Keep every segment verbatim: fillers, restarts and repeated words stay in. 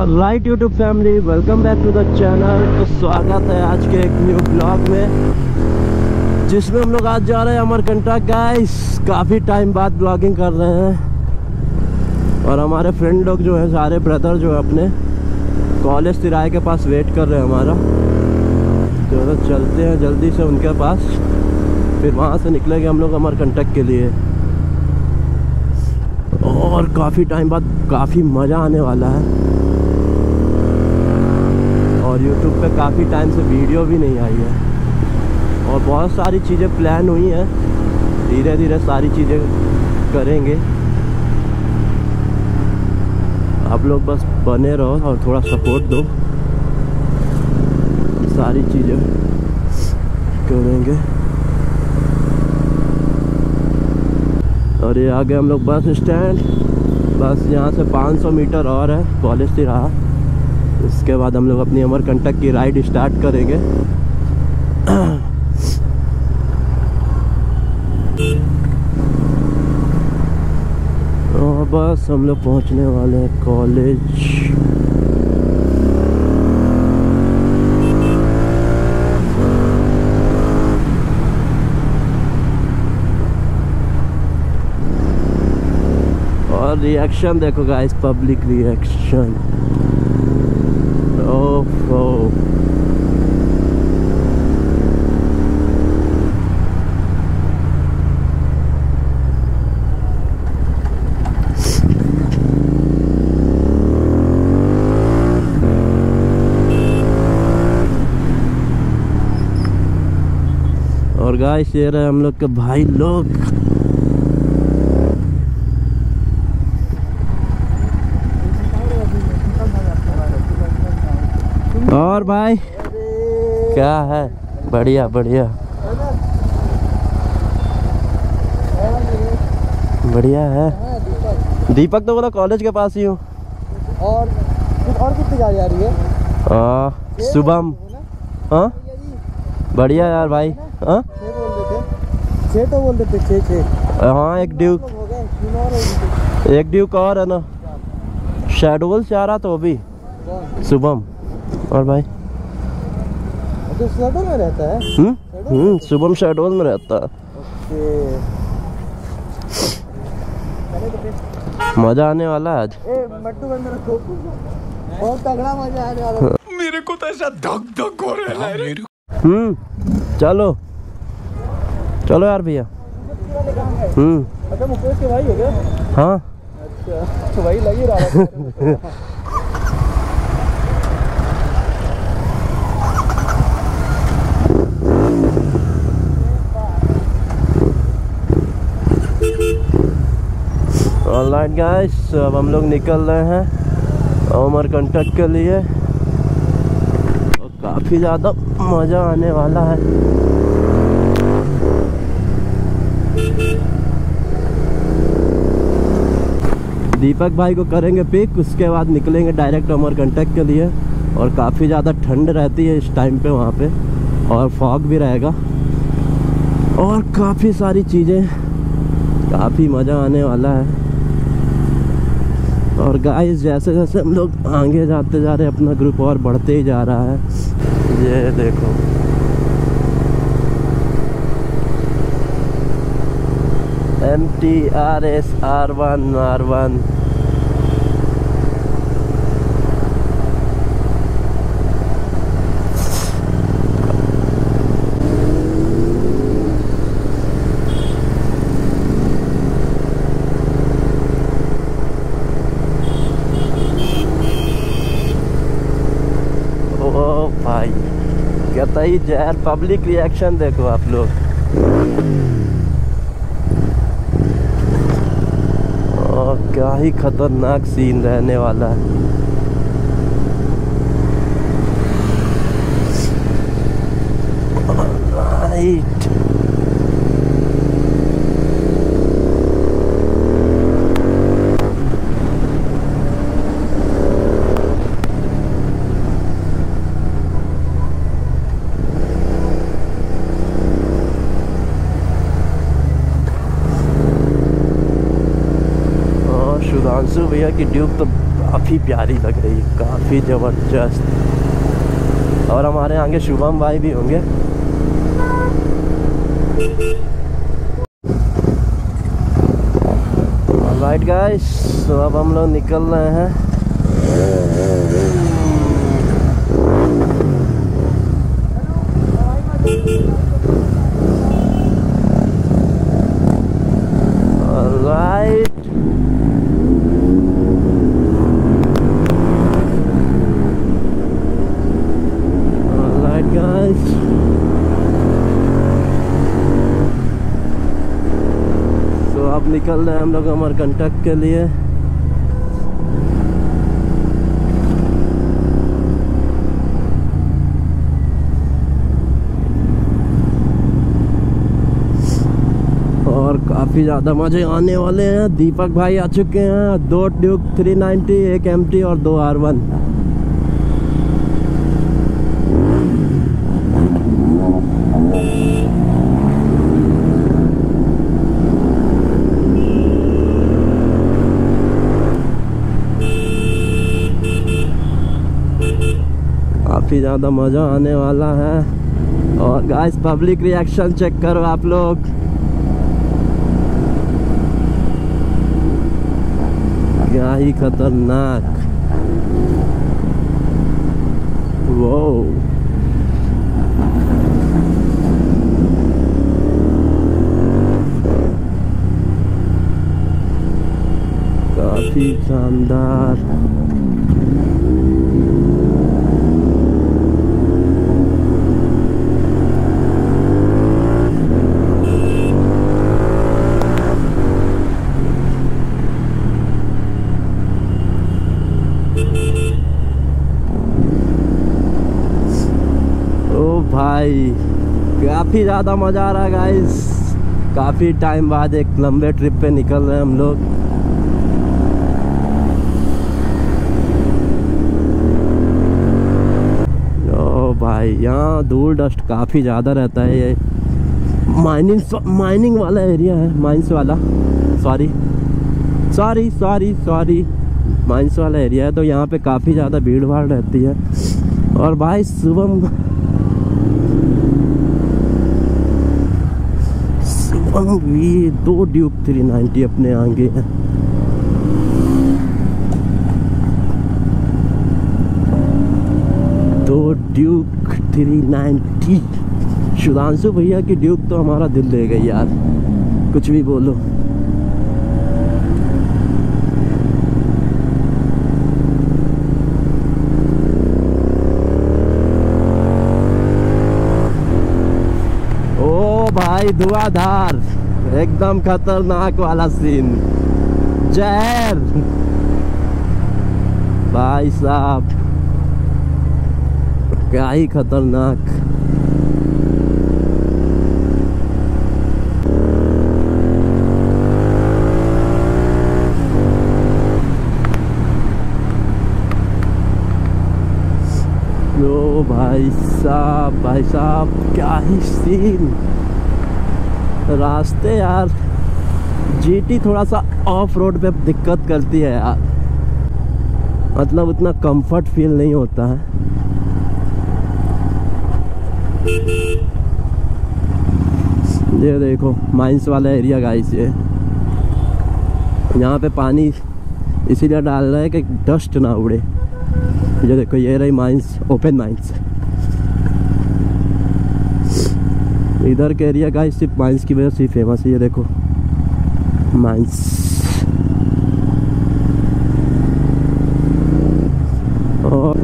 Right YouTube family, welcome back to the channel. तो स्वागत है आज के एक न्यू ब्लॉग में, जिसमें हम लोग आज जा रहे हैं अमरकंटक। गाइस काफ़ी टाइम बाद ब्लॉगिंग कर रहे हैं और हमारे फ्रेंड लोग जो है, सारे ब्रदर जो है अपने कॉलेज तिराहे के पास वेट कर रहे हैं हमारा। तो चलते हैं जल्दी से उनके पास, फिर वहाँ से निकलेंगे हम लोग अमरकंटक के लिए। और काफ़ी टाइम बाद काफ़ी मज़ा आने वाला है। और YouTube पे काफ़ी टाइम से वीडियो भी नहीं आई है और बहुत सारी चीज़ें प्लान हुई हैं, धीरे धीरे सारी चीज़ें करेंगे। आप लोग बस बने रहो और थोड़ा सपोर्ट दो, सारी चीज़ें करेंगे। और ये आगे हम लोग बस स्टैंड, बस यहाँ से पाँच सौ मीटर और है कॉलेज तिराहा। इसके बाद हम लोग अपनी अमरकंटक की राइड स्टार्ट करेंगे। और बस हम लोग पहुँचने वाले हैं कॉलेज। और रिएक्शन देखो guys, public reaction. Oh oh और गाइस ये रहे हम लोग के भाई लोग। और भाई क्या है? बढ़िया बढ़िया बढ़िया है। दीपक तो बोला कॉलेज के पास ही हूँ। और और कितनी गाड़ी आ रही है? हाँ शुभम। हाँ बढ़िया यार भाई। हाँ छः तो बोल देते, छः छः। हाँ एक ड्यूक, एक ड्यूक और है ना, शेडोल चाह रहा तो वो भी शुभम। और भाई तो शेडोल में रहता है? हम्म हम्म शुभम शेडोल में रहता है। मजा आने वाला है आज। ए मट्टू बंद रखो, बहुत तगड़ा मजा आने वाला है। मेरे को तो ऐसा धक धक हो रहा है। हम्म चलो चलो यार भैया। हम्म अच्छा मुकेश के भाई हो गया? हाँ अच्छा वही लग ही रहा है। ऑलराइट गाइस, अब हम लोग निकल रहे हैं अमरकंटक के लिए और काफ़ी ज़्यादा मज़ा आने वाला है। दीपक भाई को करेंगे पिक, उसके बाद निकलेंगे डायरेक्ट अमरकंटक के लिए। और काफ़ी ज़्यादा ठंड रहती है इस टाइम पे वहाँ पे, और फॉग भी रहेगा और काफ़ी सारी चीज़ें, काफ़ी मज़ा आने वाला है। और गाइस जैसे जैसे हम लोग आगे जाते जा रहे हैं, अपना ग्रुप और बढ़ते ही जा रहा है। ये देखो M T R S R one R one. भाई कहता ही जहर। पब्लिक रिएक्शन देखो आप लोग। और क्या ही खतरनाक सीन रहने वाला है। राइट सुधांशु भैया की ड्यूक तो काफ़ी प्यारी लग रही है, काफ़ी ज़बरदस्त। और हमारे आगे शुभम भाई भी होंगे। ऑलराइट गाइस, तो अब हम लोग निकल रहे हैं। ऑलराइट, ऑलराइट गाइस, तो अब निकल रहे हैं हम लोग अमरकंटक के लिए। और काफ़ी ज़्यादा मज़े आने वाले हैं। दीपक भाई आ चुके हैं, दो ड्यूक थ्री नाइंटी, एक एमटी और दो आर वन। काफ़ी ज़्यादा मज़ा आने वाला है। और गाइस पब्लिक रिएक्शन चेक करो आप लोग। क्या ही खतरनाक, वो काफी शानदार। भाई काफ़ी ज़्यादा मज़ा आ रहा है गाइस। काफ़ी टाइम बाद एक लंबे ट्रिप पे निकल रहे हैं हम लोग। ओ भाई, यहाँ धूल डस्ट काफ़ी ज़्यादा रहता है। ये माइनिंग माइनिंग वाला एरिया है, माइंस वाला, sorry sorry sorry sorry mines वाला एरिया है। तो यहाँ पे काफ़ी ज़्यादा भीड़ भाड़ रहती है। और भाई सुबह ये दो ड्यूक थ्री नाइंटी अपने आगे हैं। दो ड्यूक थ्री नाइंटी। सुधांशु भैया की ड्यूक तो हमारा दिल ले गई यार, कुछ भी बोलो। भाई धुआंधार, एकदम खतरनाक वाला सीन, जहर भाई साहब, क्या ही खतरनाक। लो भाई साहब, भाई साहब क्या ही सीन। रास्ते यार जीटी थोड़ा सा ऑफ रोड पे दिक्कत करती है यार, मतलब उतना कंफर्ट फील नहीं होता है। ये देखो माइंस वाला एरिया गाइस, ये यहाँ पे पानी इसीलिए डाल रहा है कि डस्ट ना उड़े। ये देखो, ये रही माइंस, ओपन माइंस। इधर के एरिया गाइस सिर्फ माइंस की वजह से फेमस है। ये देखो माइंस। और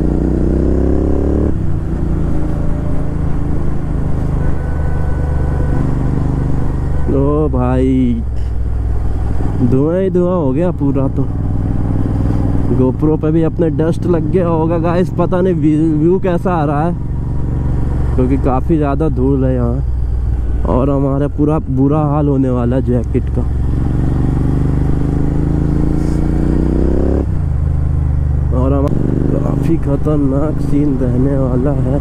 ओ भाई धुआं ही धुआं हो गया पूरा। तो गोप्रो पे भी अपने डस्ट लग गया होगा गाइस, पता नहीं व्यू कैसा आ रहा है, क्योंकि काफ़ी ज़्यादा धूल है यहाँ। और हमारा पूरा बुरा हाल होने वाला है जैकेट का। और हमारा काफ़ी खतरनाक सीन रहने वाला है।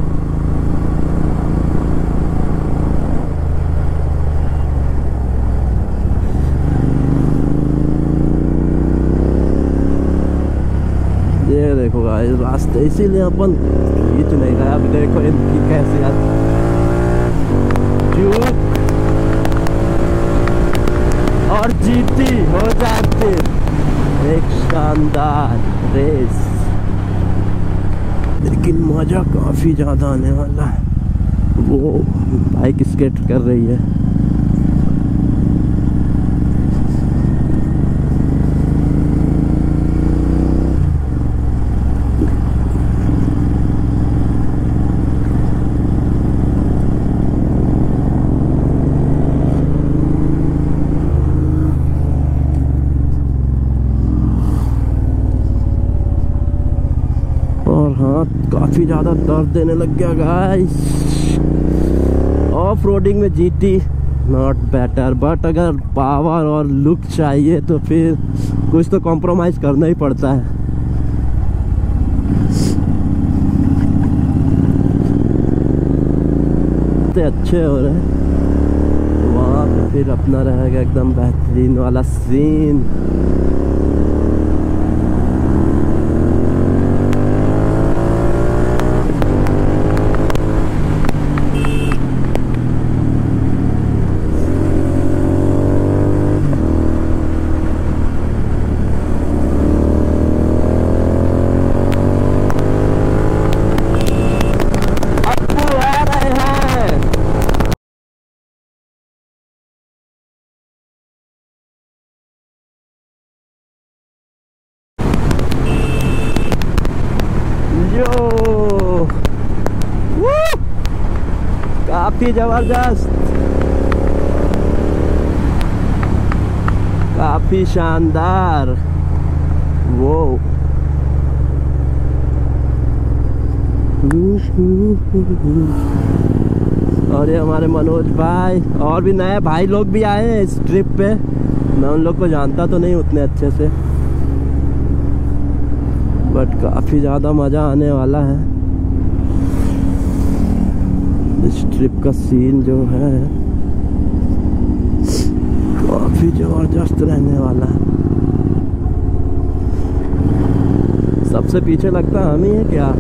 ये देखो गाइस रास्ते, इसीलिए अपन खींच नहीं रहा। अब देखो इनकी कैसी और जीती हो जाती एक शानदार रेस, लेकिन मजा काफी ज्यादा आने वाला है। वो बाइक स्केट कर रही है। और हाँ, काफी ज्यादा दर्द देने लग गया गाइस। ऑफ रोडिंग में जीटी नॉट बेटर, बट अगर पावर और लुक चाहिए तो फिर कुछ तो कॉम्प्रोमाइज करना ही पड़ता है। इतने अच्छे हो रहे हैं, वहाँ पे फिर अपना रहेगा एकदम बेहतरीन वाला सीन। काफी जबरदस्त, काफी शानदार। वो और ये हमारे मनोज भाई और भी नए भाई लोग भी आए हैं इस ट्रिप पे। मैं उन लोग को जानता तो नहीं उतने अच्छे से, बट काफी ज्यादा मजा आने वाला है। इस ट्रिप का सीन जो है काफी जबरदस्त रहने वाला है। सबसे पीछे लगता हम ही है क्या?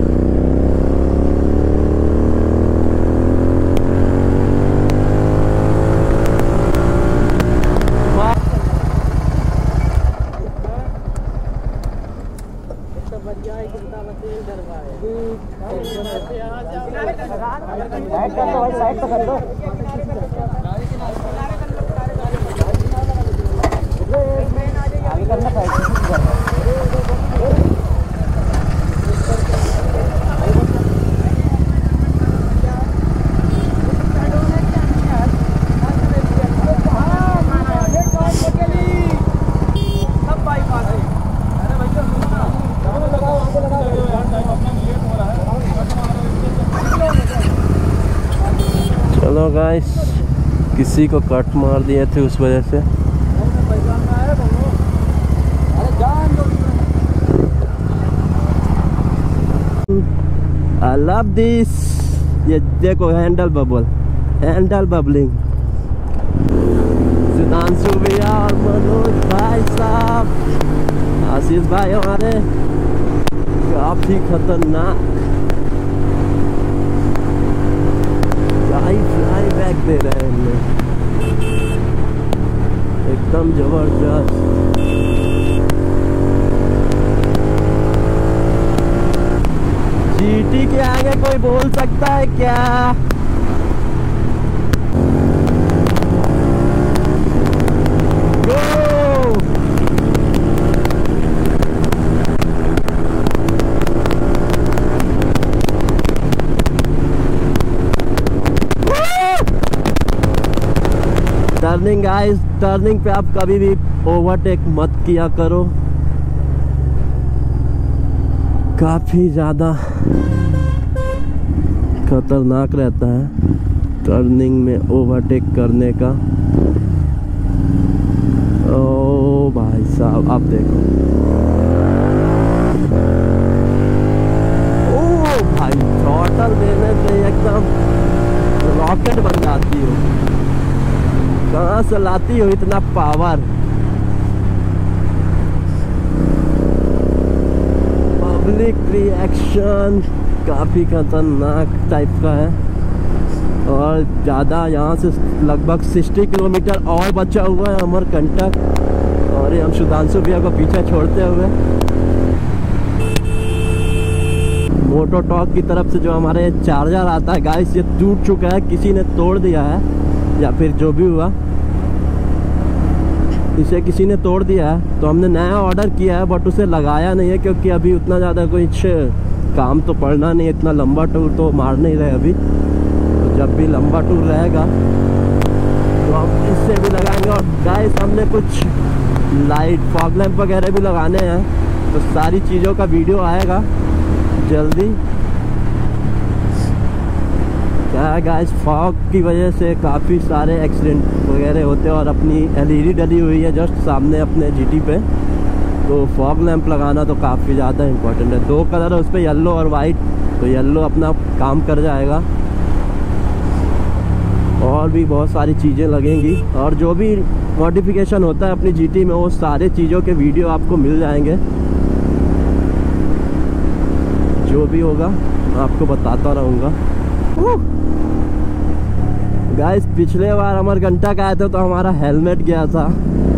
चलो गाइस, किसी को कट मार दिए थे उस वजह से। I love this। ये देखो handle bubble, handle bubbling. Sudhanshu भैया और मनोज भाई साहब, आशीष भाई हमारे काफी खतरनाक फ्लाई फ्लाई बैक दे रहे हैं, एकदम जबरदस्त। जीटी के आगे कोई बोल सकता है क्या? टर्निंग गाइस, टर्निंग पे आप कभी भी ओवरटेक मत किया करो, काफी ज्यादा खतरनाक रहता है टर्निंग में ओवरटेक करने का। ओ भाई साहब आप देखो, ओ भाई थ्रॉटल देने से एकदम रॉकेट बन जाती हो। कहाँ से लाती हो इतना पावर? पब्लिक रिएक्शन काफ़ी खतरनाक टाइप का है। और ज़्यादा यहाँ से लगभग साठ किलोमीटर और बचा हुआ है अमरकंटक। और ये हम सुधांशु भैया को पीछे छोड़ते हुए मोटो टॉक की तरफ से जो हमारे चार्जर आता है गाइस, ये टूट चुका है, किसी ने तोड़ दिया है या फिर जो भी हुआ इसे किसी ने तोड़ दिया है। तो हमने नया ऑर्डर किया है बट उसे लगाया नहीं है क्योंकि अभी उतना ज़्यादा कुछ काम तो पड़ना नहीं, इतना लंबा टूर तो मार नहीं रहे अभी। तो जब भी लंबा टूर रहेगा तो हम इससे भी लगाएंगे। और गाइस हमने कुछ लाइट फॉग लैंप वगैरह भी लगाने हैं, तो सारी चीज़ों का वीडियो आएगा जल्दी। क्या है गाइस, फॉग की वजह से काफ़ी सारे एक्सीडेंट वगैरह होते हैं। और अपनी एलईडी डली हुई है जस्ट सामने अपने जीटी पे, तो फॉग लैंप लगाना तो काफ़ी ज़्यादा इम्पोर्टेंट है। दो कलर है उस पर, येलो और वाइट, तो येलो अपना काम कर जाएगा। और भी बहुत सारी चीज़ें लगेंगी और जो भी मॉडिफिकेशन होता है अपनी जीटी में वो सारे चीज़ों के वीडियो आपको मिल जाएंगे। जो भी होगा मैं आपको बताता रहूँगा। गाइस पिछले बार अमरकंटक आए थे तो हमारा हेलमेट गया था।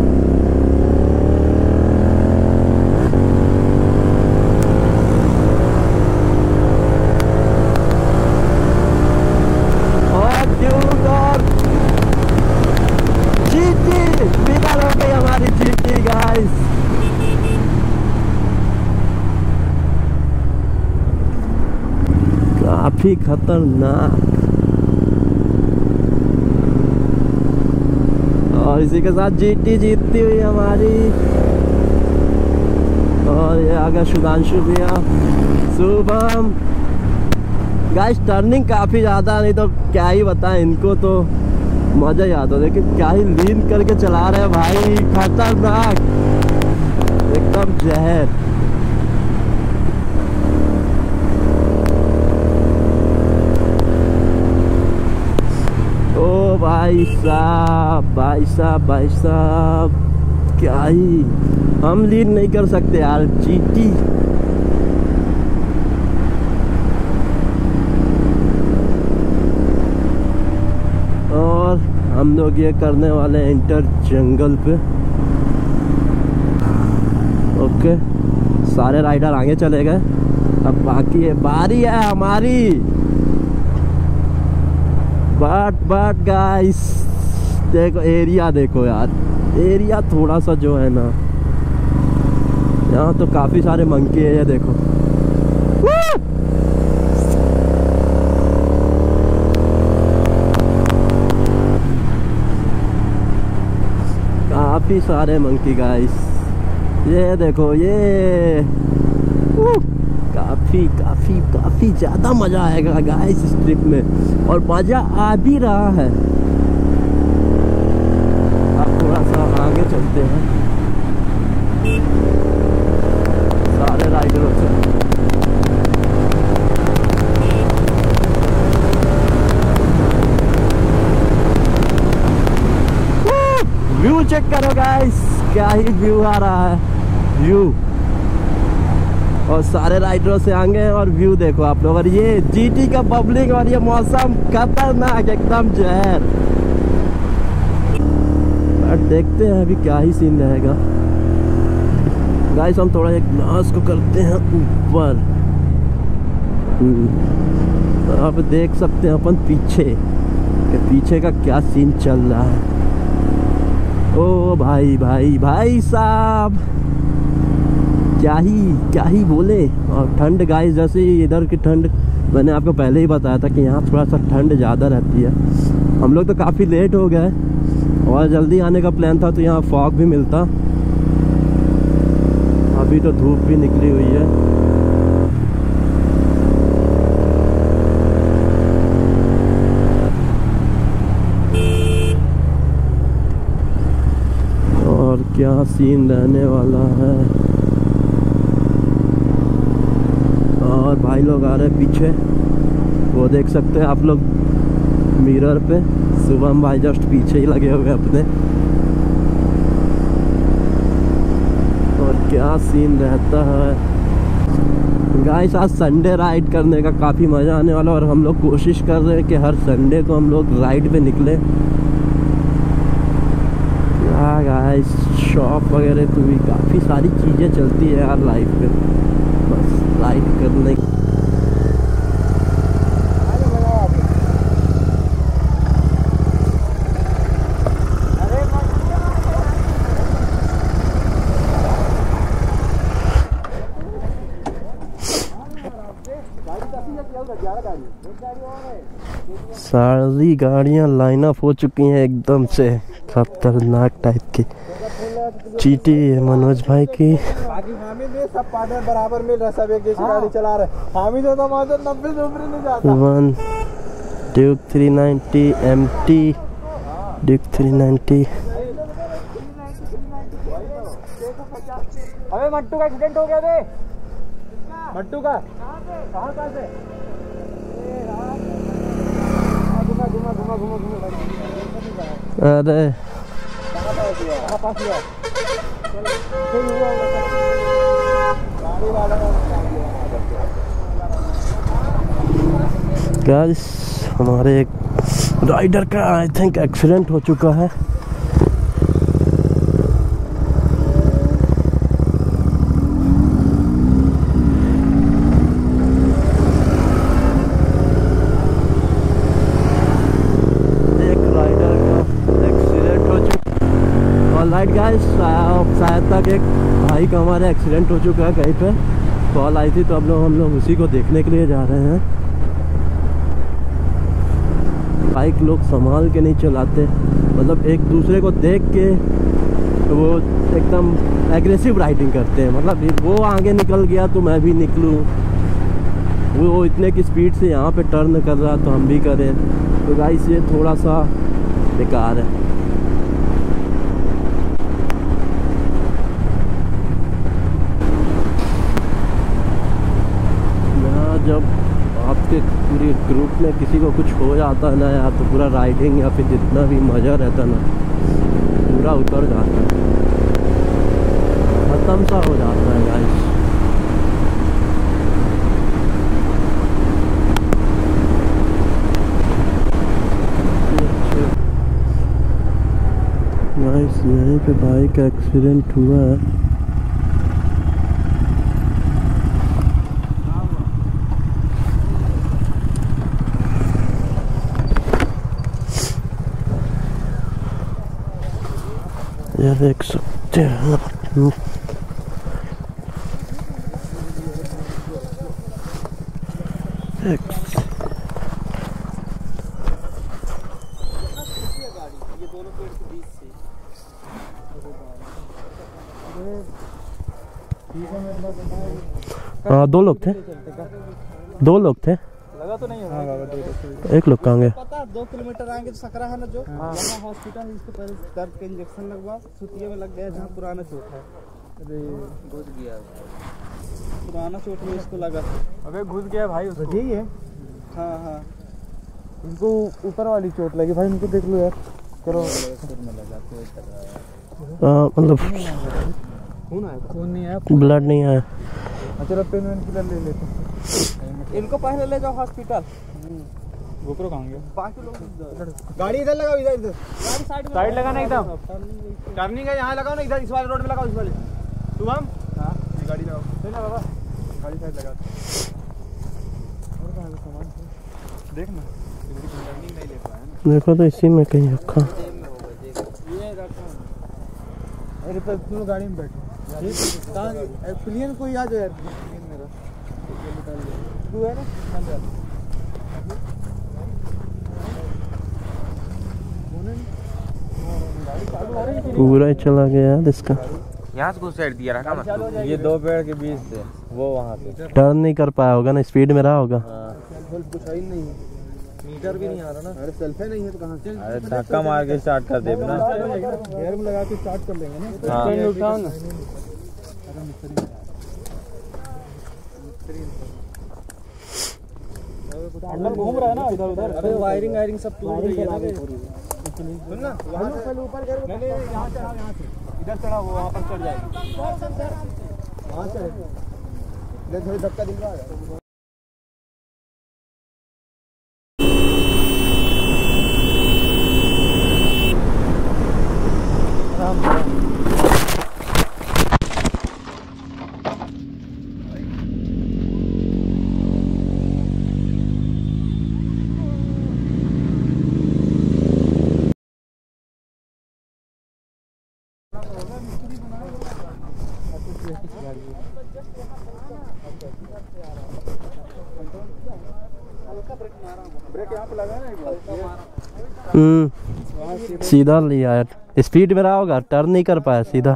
और जीटी विनर हो गई हमारी जीटी गाइस। काफी खतरनाक। और इसी के साथ जीटी जीतती हुई हमारी। और ये आ गया सुधांशु भैया, शुभम। गाइस टर्निंग काफी ज्यादा, नहीं तो क्या ही बताएं, इनको तो मजा ही आता है। लेकिन क्या ही लीन करके चला रहे हैं भाई, खतरनाक एकदम जहर। ओ भाई साहब भाई साहब भाई साहब, क्या ही हम लीड नहीं कर सकते यार जीटी। और हम लोग ये करने वाले हैं इंटर जंगल पे। ओके सारे राइडर आगे चले गए, अब बाकी है बारी है हमारी। बट बट गाइस देखो एरिया, देखो यार एरिया थोड़ा सा जो है ना, यहाँ तो काफी सारे मंकी है, ये देखो। काफी सारे मंकी गाइस, ये देखो ये काफी काफी काफी ज्यादा मजा आएगा गाइस इस ट्रिप में, और मजा आ भी रहा है। अब थोड़ा सा आगे चलते हैं सारे राइडरों से। व्यू चेक करो गाइस, क्या ही व्यू आ रहा है, व्यू। और सारे राइडरों से आगे हैं और व्यू देखो आप लोग। और ये जीटी का पब्लिक और ये मौसम खतरनाक एकदम जहर। बट देखते हैं अभी क्या ही सीन रहेगा गाइस। हम थोड़ा एक ग्लास को करते हैं ऊपर, तो आप देख सकते हैं अपन पीछे कि पीछे का क्या सीन चल रहा है। ओ भाई भाई भाई साहब, क्या ही क्या ही बोले। और ठंड गाइस, जैसे इधर की ठंड मैंने आपको पहले ही बताया था कि यहाँ थोड़ा सा ठंड ज़्यादा रहती है। हम लोग तो काफ़ी लेट हो गए और जल्दी आने का प्लान था तो यहाँ फॉग भी मिलता। अभी तो धूप भी निकली हुई है। और क्या सीन रहने वाला है। और भाई लोग आ रहे हैं पीछे, वो देख सकते हैं आप लोग मिरर पे। शुभम भाई जस्ट पीछे ही लगे हुए अपने। और क्या सीन रहता है। गाइस आज संडे राइड करने का काफ़ी मज़ा आने वाला और हम लोग कोशिश कर रहे हैं कि हर संडे को हम लोग राइड पे निकले। हाँ गाइस शॉप वगैरह पे भी काफ़ी सारी चीज़ें चलती है यार लाइफ पे, बस राइड करने की। सारी गाड़ियां लाइन अप हो चुकी हैं एकदम से खतरनाक टाइप की। चीटी है मनोज भाई की। बाकी हामिद है, सब पार्टनर बराबर मिल रहा है, सब एक जैसी गाड़ी चला रहे हैं। हामिद है तो मात्र नब्बे से ऊपर नहीं जाता। One Duke three ninety MT Duke three ninety. अबे मट्टू का एक्सीडेंट हो गया थे। मट्टू का कहाँ कहाँ से? घुमा घुमा घुमा घुमा घुमा। अरे कहाँ पास हुआ? गाड़ी वाला गाइस हमारे एक राइडर का आई थिंक एक्सीडेंट हो चुका है। राइट गाइस शायद तक एक भाई का हमारे एक्सीडेंट हो चुका है कहीं पे, कॉल आई थी तो अब लोग हम लोग उसी को देखने के लिए जा रहे हैं। बाइक लोग संभाल के नहीं चलाते, मतलब एक दूसरे को देख के वो एकदम एग्रेसिव राइडिंग करते हैं, मतलब वो आगे निकल गया तो मैं भी निकलूँ, वो इतने की स्पीड से यहाँ पे टर्न कर रहा तो हम भी करें, तो गाइस ये थोड़ा सा बेकार है। जब आपके पूरे ग्रुप में किसी को कुछ हो जाता है ना यार, तो पूरा राइडिंग या फिर जितना भी मज़ा रहता है ना पूरा उतर जाता है, खत्म सा हो जाता है गाइस। गाइस यहीं पे बाइक का एक्सीडेंट हुआ है। ये देख सकते हैं हाँ दो लोग थे, दो लोग थे, लगा तो नहीं होगा। हाँ, एक लोग कहाँ गए? पता दो किलोमीटर आएंगे तो सकरा है ना, जो वहाँ हॉस्पिटल, इसको पहले दर्द का इंजेक्शन लगवा, छुट्टियों में लग गया जहाँ पुराना चोट है। अरे घुस गया, पुराना चोट में इसको लगा। अबे घुस गया भाई उसको। यही है। हाँ हाँ इनको ऊपर वाली चोट लगी भाई, इनको देख लो यार। चलो मतलब खून आया? खून नहीं आया, ब्लड नहीं आया। चलो पेन वेन किलर ले लेते, इनको पहले ले जाओ हॉस्पिटल। गोप्रो कहाँ गया? बाकी लोग गाड़ी इधर लगाओ, इधर इधर गाड़ी साइड साइड लगाना, एकदम टर्निंग है यहाँ लगाओ ना, इधर इस वाले रोड में लगाओ, इस वाले। तुम हम हाँ गाड़ी लगाओ, है ना बाबा, गाड़ी साइड लगा। और कहाँ का सामान देख ना, टर्निंग नहीं ले पाया ना, देखो तो इसी में कहीं रखा। ये रखा। अरे पर तुम गाड़ी में बैठो, कहाँ प्लेन कोई आ जाए यार, मेरा तू है ना पूरा ही चला गया यार इसका। यहाँ से घुस दिया रखा मतलब, ये दो पेड़ के बीच से वो वहाँ से टर्न नहीं कर पाया होगा ना, स्पीड में रहा होगा। कुछ ही नहीं है, मीटर भी नहीं आ रहा ना। अरे सेल्फी नहीं है तो कहाँ से? अरे धक्का मार के स्टार्ट कर दे ना, गेयर में लगा के स्टार्ट कर लेंगे ना। हाँ उठाओ ना, अंदर घूम रहा है ना इधर उधर। अरे वायरिंग वायरिंग सब टूट गई है। सुन ना, वहाँ से पहले ऊपर कर, नहीं नहीं यहाँ चढ़ाओ, यहाँ से इधर चढ़ाओ, वो वहाँ पर चढ़ जाएगी। वहाँ से धक्का दिलवा ब्रेक यहाँ पे लगा ना एक बार। हम्म सीधा लिया यार, स्पीड में रहा होगा, टर्न नहीं कर पाया सीधा।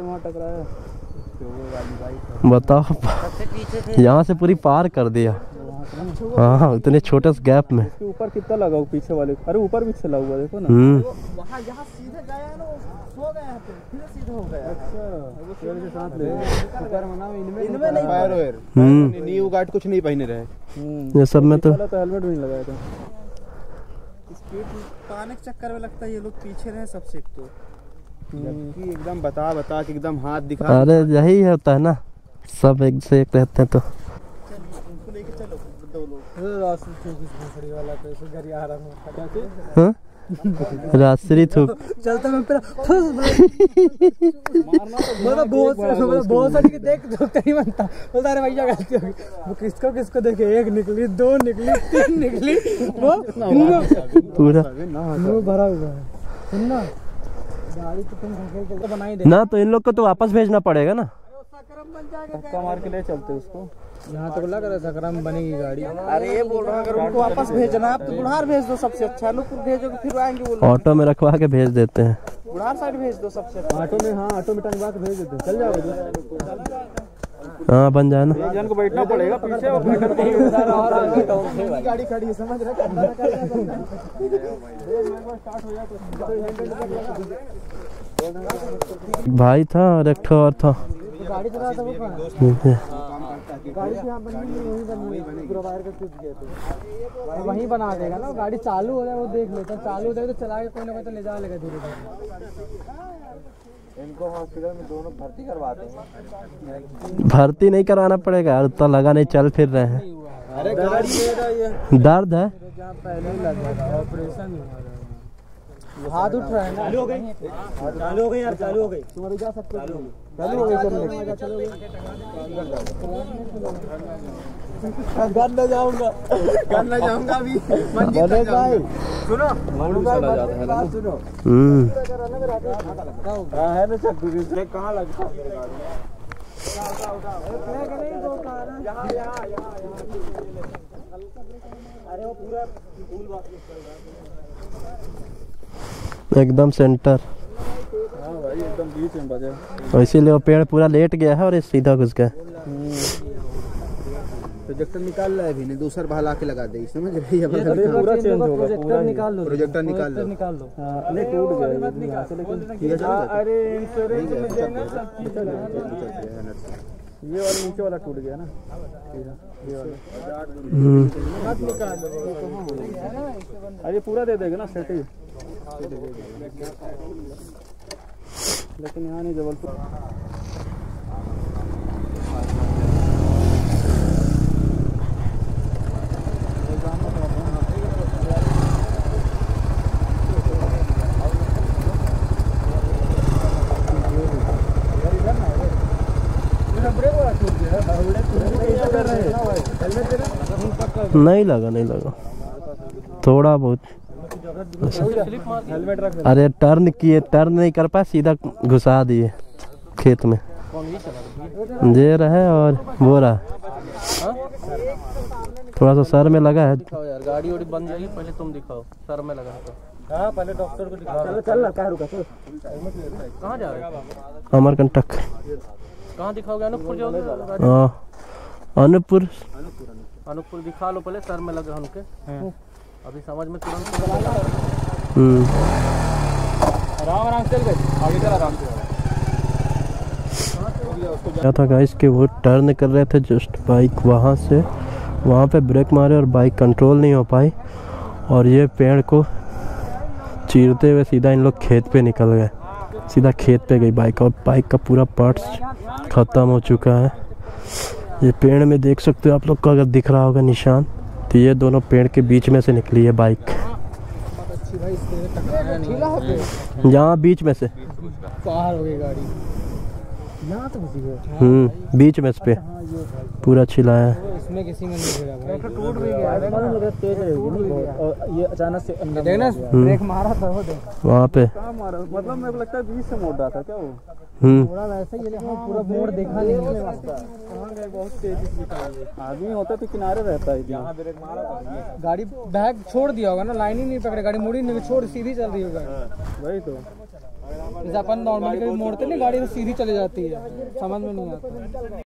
बताओ, यहाँ से पूरी पार कर दिया। हाँ उतने छोटे से गैप में। ऊपर कितना लगा वो पीछे वाले, अरे ऊपर भी चला हुआ देखो ना। हम्म वहाँ यहाँ सीधे गया ना, सो गया फिर सीधे हो गया। अच्छा शेर के साथ ले ऊपर मना इनमें इनमें नहीं fire wire. Hmm new guard कुछ नहीं पहने रहे। ये सब में तो हेलमेट भी नहीं लगाया था। स्पीड पाने के चक्कर में लगता है ये लोग पीछे रहे सबसे। तो जबकि एकदम बता बता के एकदम हाथ दिखा। अरे यही होता है ना, सब एक से एक रहते हैं तो। उनको लेके चलो दो लोग। रास्ते वाला तो ऐसे घर आ रहा हूं। हां रास्ते थूक चलता मैं पूरा मतलब बहुत मतलब बहुत सारी के देख तो नहीं बनता। बोलता अरे भैया गलती होगी। वो किसको किसको देखे, एक निकली, दो निकली, तीन निकली, वो पूरा मुंह भरा हुआ है। सुनना गाड़ी तो तुम घंटे के बनाई दे ना, तो इन लोग को तो वापस भेजना पड़ेगा ना। धक्का मार के ले चलते उसको। यहाँ तो लग रहा था सकरम बनेगी गाड़ी। अरे ये बोल रहा अगर उनको वापस भेजना आप तो बुढ़ार भेज दो सबसे अच्छा। अनूपपुर भेजोगे फिर आएंगे वो लोग। ऑटो में रखवा के भेज देते हैं। बुढ़ार साइड भेज दो सबसे अच्छा। ऑटो में, हाँ ऑटो में टंगवा के भेज देते, चल जाओगे। हाँ बन जाए ना। एक जन को बैठना पड़ेगा पीछे और गाड़ी खड़ी है समझ रहे। भाई था और एक ठो और था। गाड़ी चला था वो गाड़ी यहाँ बनी वहीं बनी पूरा वायर का टूट गया तो वहीं बना देगा ना। गाड़ी चालू हो जाए वो देख लेता, चालू हो जाए तो चला के कोई ना कोई तो ले जा लेगा धीरे धीरे। इनको हॉस्पिटल में दोनों भर्ती करवाते हैं। भर्ती नहीं कराना पड़ेगा यार, उतना लगा नहीं, चल फिर रहे हैं। अरे गाड़ी दर्द है, पहले ही लगा ऑपरेशन हाथ उठ रहा है ना। चालू हो गई, चालू हो गई यार, चालू हो गई। तुम अभी जा सकते हो, चालू हो गई, चलो चलो घर ले जाऊंगा, घर ले जाऊंगा अभी मंजिल तक जाऊंगा। सुनो बात सुनो। हम्म है ना चक्कू की कहाँ लगता है अरे वो पूरा फूल वापस चल रहा है एकदम सेंटर। हाँ भाई एकदम बीच में बजा। और इसीलिए वो पेड़ पूरा लेट गया है और ये सीधा घुस गया। प्रोजेक्टर निकाल रहा है अभी, नहीं दूसरा बहला के लगा दे, समझ रही है। पूरा चेंज होगा, प्रोजेक्टर निकाल लो, प्रोजेक्टर निकाल लो, निकाल लो। हां नहीं टूट गया यहां से, लेकिन अरे इंश्योरेंस में देना सब चीज है। ये वाला नीचे वाला टूट गया ना, ये वाला मत निकाल लो। अरे पूरा दे देगा ना सेट ही, लेकिन यहाँ नहीं जबलपुर। नहीं लगा, नहीं लगा, थोड़ा बहुत। अरे टर्न किए, टर्न नहीं कर पाए, सीधा घुसा दिए खेत में। ये रहे और वो रहा, थोड़ा सा सर में लगा है। यार गाड़ी वाड़ी बन जाएगी, पहले तुम दिखाओ सर में लगा है। हाँ पहले डॉक्टर को दिखाओ। चल चल क्या रुका, चल कहाँ जा रहे हो? अमरकंटक। कहाँ दिखाओगे? अनूपपुर जाओगे? हाँ अनूपपुर। अनूपपुर दिखा लो पहले, सर में लगा उनके, अभी समझ में तुरंत। आराम आराम चल गए, आगे चल आराम से। क्या था गाइस कि वो टर्न कर रहे थे जस्ट बाइक वहाँ से, वहाँ पे ब्रेक मारे और बाइक कंट्रोल नहीं हो पाई और ये पेड़ को चीरते हुए सीधा इन लोग खेत पे निकल गए। सीधा खेत पे गई बाइक और बाइक का पूरा पार्ट्स ख़त्म हो चुका है। ये पेड़ में देख सकते हो आप लोग को, अगर दिख रहा होगा निशान, तो ये दोनों पेड़ के बीच में से निकली है बाइक। यहाँ बीच में से बाहर हो गई गाड़ी, यहाँ तो घुसी है। हम्म बीच में से पे पूरा छिलाया है। इसमें किसी में नहीं गिरा भाई, टूट भी गया। तेज और ये अचानक से अंदर देखना ब्रेक मारा था वो देख वहाँ पे, मारा मतलब मेरे को लगता है बीच से मोड़ रहा था क्या वो। हम्म थोड़ा वैसे ही पूरा मोड़ देखा नहीं है, बहुत तेज आदमी होता तो किनारे रहता है। यहाँ ब्रेक मारा था, गाड़ी बैग छोड़ दिया होगा ना, लाइन ही नहीं पकड़े, गाड़ी मुड़ी नहीं, छोड़ सीधी चल रही होगा। वही तो जैसे अपन नॉर्मली कभी मोड़ते नहीं गाड़ी तो सीधी चली जाती है, समझ में नहीं आता।